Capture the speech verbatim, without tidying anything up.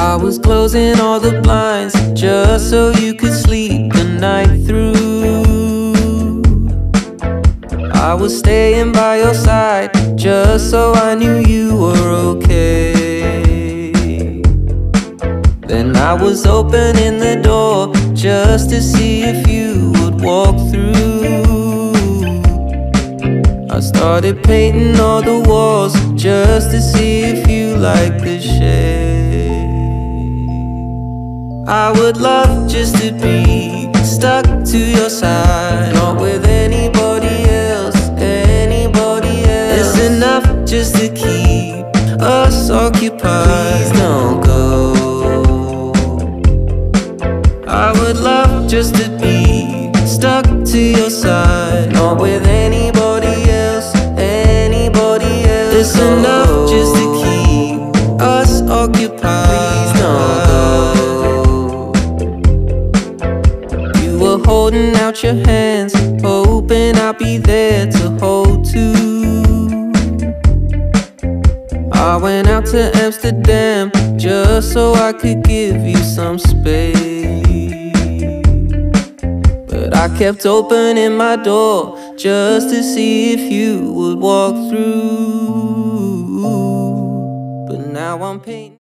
I was closing all the blinds just so you could sleep the night through. I was staying by your side just so I knew you were okay. Then I was opening the door just to see if you would walk through. I started painting all the walls just to see if you like the shade. I would love just to be stuck to your side, not with anybody else, anybody else. It's enough just to keep us occupied. Please don't go. I would love just to be stuck to your side, not with anybody else, anybody else. It's enough just to keep us occupied. Please don't go. You were holding out your hands, hoping I'd be there to hold too. I went out to Amsterdam just so I could give you some space. But I kept opening my door just to see if you would walk through. But now I'm painting